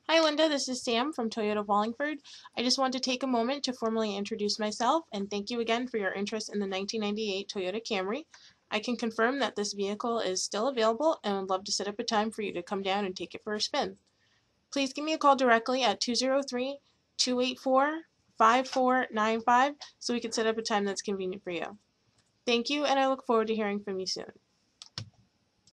Hi Linda, this is Sam from Toyota of Wallingford. I just want to take a moment to formally introduce myself and thank you again for your interest in the 1998 Toyota Camry. I can confirm that this vehicle is still available and would love to set up a time for you to come down and take it for a spin. Please give me a call directly at 203-284-5495 so we can set up a time that's convenient for you. Thank you, and I look forward to hearing from you soon.